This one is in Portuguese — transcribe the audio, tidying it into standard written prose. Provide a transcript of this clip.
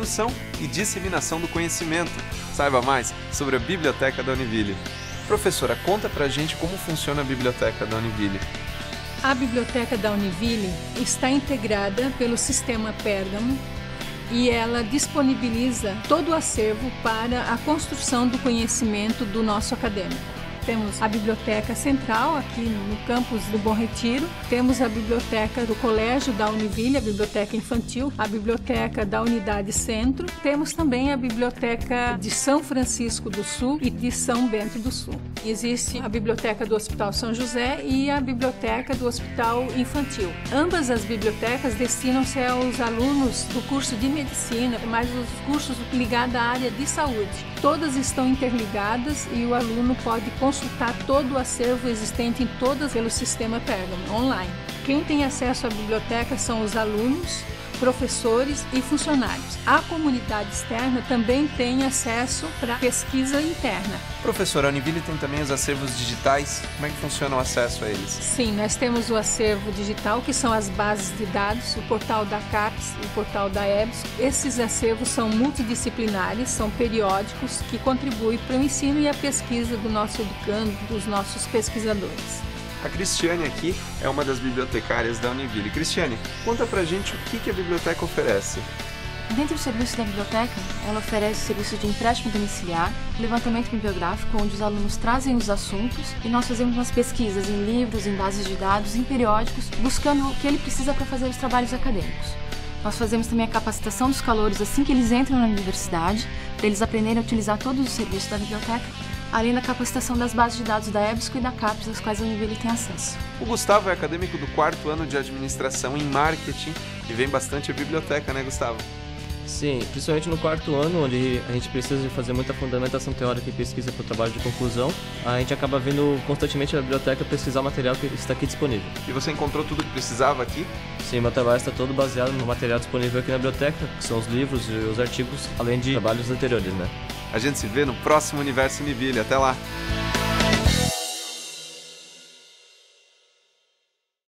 construção e disseminação do conhecimento. Saiba mais sobre a Biblioteca da Univille. Professora, conta pra gente como funciona a Biblioteca da Univille. A Biblioteca da Univille está integrada pelo Sistema Pérgamo e ela disponibiliza todo o acervo para a construção do conhecimento do nosso acadêmico. Temos a Biblioteca Central, aqui no campus do Bom Retiro. Temos a Biblioteca do Colégio da Univille, a Biblioteca Infantil, a Biblioteca da Unidade Centro. Temos também a Biblioteca de São Francisco do Sul e de São Bento do Sul. Existe a Biblioteca do Hospital São José e a Biblioteca do Hospital Infantil. Ambas as bibliotecas destinam-se aos alunos do curso de Medicina, mas os cursos ligados à área de saúde. Todas estão interligadas e o aluno pode consultar todo o acervo existente em todas pelo sistema Pérgamo, online. Quem tem acesso à biblioteca são os alunos, professores e funcionários. A comunidade externa também tem acesso para pesquisa interna. Professora, a Univille tem também os acervos digitais. Como é que funciona o acesso a eles? Sim, nós temos o acervo digital, que são as bases de dados, o portal da CAPES, o portal da EBSCO. Esses acervos são multidisciplinares, são periódicos que contribuem para o ensino e a pesquisa do nosso educando, dos nossos pesquisadores. A Cristiane aqui é uma das bibliotecárias da Univille. Cristiane, conta pra gente o que a biblioteca oferece. Dentre os serviços da biblioteca, ela oferece o serviço de empréstimo domiciliar, levantamento bibliográfico, onde os alunos trazem os assuntos e nós fazemos umas pesquisas em livros, em bases de dados, em periódicos, buscando o que ele precisa para fazer os trabalhos acadêmicos. Nós fazemos também a capacitação dos calouros assim que eles entram na universidade, para eles aprenderem a utilizar todos os serviços da biblioteca, além da capacitação das bases de dados da EBSCO e da CAPES, às quais a Univille tem acesso. O Gustavo é acadêmico do 4º ano de Administração em Marketing e vem bastante à biblioteca, né, Gustavo? Sim, principalmente no 4º ano, onde a gente precisa de fazer muita fundamentação teórica e pesquisa para o trabalho de conclusão, a gente acaba vindo constantemente à biblioteca pesquisar o material que está aqui disponível. E você encontrou tudo que precisava aqui? Sim, meu trabalho está todo baseado no material disponível aqui na biblioteca, que são os livros e os artigos, além de trabalhos anteriores, né? A gente se vê no próximo Universo Univille. Até lá!